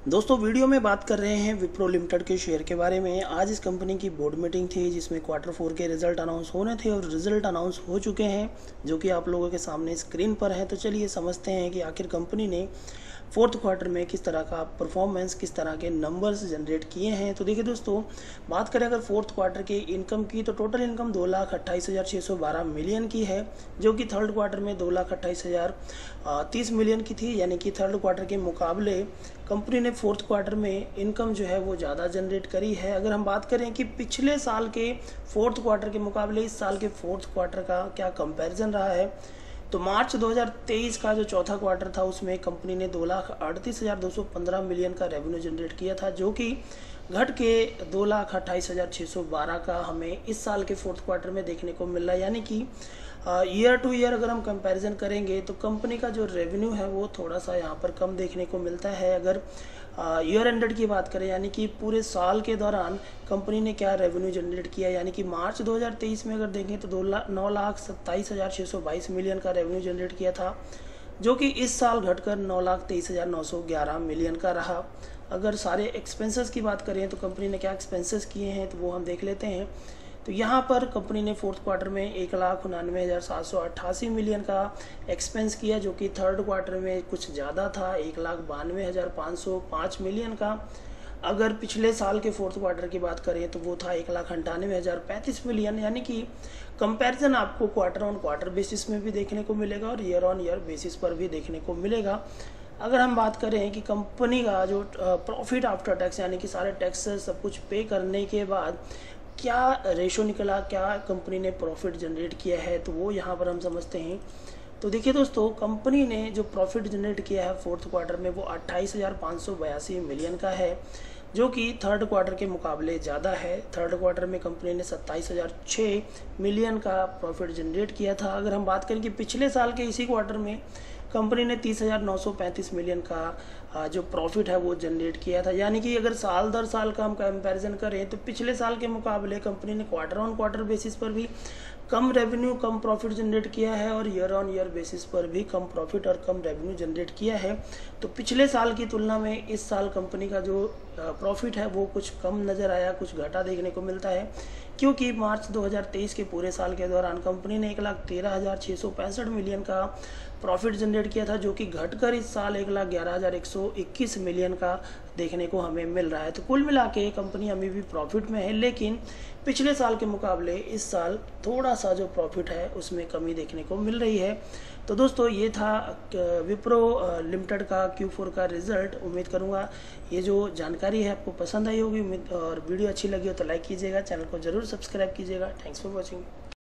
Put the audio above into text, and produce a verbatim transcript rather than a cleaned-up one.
दोस्तों वीडियो में बात कर रहे हैं विप्रो लिमिटेड के शेयर के बारे में। आज इस कंपनी की बोर्ड मीटिंग थी जिसमें क्वार्टर फोर के रिजल्ट अनाउंस होने थे और रिजल्ट अनाउंस हो चुके हैं जो कि आप लोगों के सामने स्क्रीन पर है। तो चलिए समझते हैं कि आखिर कंपनी ने फोर्थ क्वार्टर में किस तरह का परफॉर्मेंस, किस तरह के नंबर्स जनरेट किए हैं। तो देखिए दोस्तों, बात करें अगर फोर्थ क्वार्टर के इनकम की तो टोटल इनकम दो लाख अट्ठाईस हज़ार छः सौ बारह मिलियन की है, जो कि थर्ड क्वार्टर में दो लाख अट्ठाईस हज़ार तीस मिलियन की थी। यानी कि थर्ड क्वार्टर के मुकाबले कंपनी ने फोर्थ क्वार्टर में इनकम जो है वो ज़्यादा जनरेट करी है। अगर हम बात करें कि पिछले साल के फोर्थ क्वार्टर के मुकाबले इस साल के फोर्थ क्वार्टर का क्या कंपैरिजन रहा है, तो मार्च दो हज़ार तेईस का जो चौथा क्वार्टर था उसमें कंपनी ने दो लाख अड़तीस हज़ार दो सौ पंद्रह मिलियन का रेवेन्यू जनरेट किया था, जो कि घट के दो लाख अट्ठाईस हज़ार छः सौ बारह का हमें इस साल के फोर्थ क्वार्टर में देखने को मिल रहा है। यानी कि ईयर टू ईयर अगर हम कंपैरिजन करेंगे तो कंपनी का जो रेवेन्यू है वो थोड़ा सा यहाँ पर कम देखने को मिलता है। अगर ईयर एंडेड की बात करें, यानी कि पूरे साल के दौरान कंपनी ने क्या रेवेन्यू जनरेट किया, यानी कि मार्च दो हज़ार तेईस में अगर देखें तो दो लाख नौ लाख सत्ताईस हज़ार छः सौ बाईस मिलियन का रेवेन्यू जनरेट किया था, जो कि इस साल घटकर नौ लाख तेईस हज़ार नौ सौ ग्यारह मिलियन का रहा। अगर सारे एक्सपेंसेस की बात करें तो कंपनी ने क्या एक्सपेंसेस किए हैं तो वो हम देख लेते हैं। तो यहाँ पर कंपनी ने फोर्थ क्वार्टर में एक लाख उन्यानवे हज़ार सात सौ अट्ठासी मिलियन का एक्सपेंस किया, जो कि थर्ड क्वार्टर में कुछ ज़्यादा था, एक लाख बानवे हज़ार पाँच सौ पाँच मिलियन का। अगर पिछले साल के फोर्थ क्वार्टर की बात करें तो वो था एक लाख अंठानवे हज़ार पैंतीस मिलियन। यानी कि कंपैरिजन आपको क्वार्टर ऑन क्वार्टर बेसिस में भी देखने को मिलेगा और ईयर ऑन ईयर बेसिस पर भी देखने को मिलेगा। अगर हम बात करें कि कंपनी का जो प्रॉफिट आफ्टर टैक्स, यानी कि सारे टैक्सेस सब कुछ पे करने के बाद क्या रेशो निकला, क्या कंपनी ने प्रॉफिट जनरेट किया है, तो वो यहाँ पर हम समझते हैं। तो देखिए दोस्तों, कंपनी ने जो प्रॉफिट जनरेट किया है फोर्थ क्वार्टर में वो अट्ठाईस हज़ार पाँच सौ बयासी मिलियन का है, जो कि थर्ड क्वार्टर के मुकाबले ज़्यादा है। थर्ड क्वार्टर में कंपनी ने सत्ताईस हज़ार छः मिलियन का प्रॉफिट जनरेट किया था। अगर हम बात करें कि पिछले साल के इसी क्वार्टर में कंपनी ने तीस हज़ार नौ सौ पैंतीस मिलियन का जो प्रॉफिट है वो जनरेट किया था। यानी कि अगर साल दर साल का हम कंपैरिजन करें तो पिछले साल के मुकाबले कंपनी ने क्वार्टर ऑन क्वार्टर बेसिस पर भी कम रेवेन्यू, कम प्रॉफिट जनरेट किया है और ईयर ऑन ईयर बेसिस पर भी कम प्रॉफिट और कम रेवेन्यू जनरेट किया है। तो पिछले साल की तुलना में इस साल कंपनी का जो प्रॉफिट है वो कुछ कम नज़र आया, कुछ घटा देखने को मिलता है, क्योंकि मार्च दो हज़ार तेईस के पूरे साल के दौरान कंपनी ने एक लाख तेरह हज़ार छः सौ पैंसठ मिलियन का प्रॉफिट जनरेट किया था, जो कि घटकर इस साल एक लाख ग्यारह हज़ार एक सौ इक्कीस मिलियन का देखने को हमें मिल रहा है। तो कुल मिला के कंपनी अभी भी प्रॉफिट में है, लेकिन पिछले साल के मुकाबले इस साल थोड़ा सा जो प्रॉफिट है उसमें कमी देखने को मिल रही है। तो दोस्तों, ये था विप्रो लिमिटेड का क्यू फोर का रिजल्ट। उम्मीद करूँगा ये जो जानकारी है आपको पसंद आई होगी, और वीडियो अच्छी लगी हो तो लाइक कीजिएगा, चैनल को जरूर सब्सक्राइब कीजिएगा। Thanks for watching.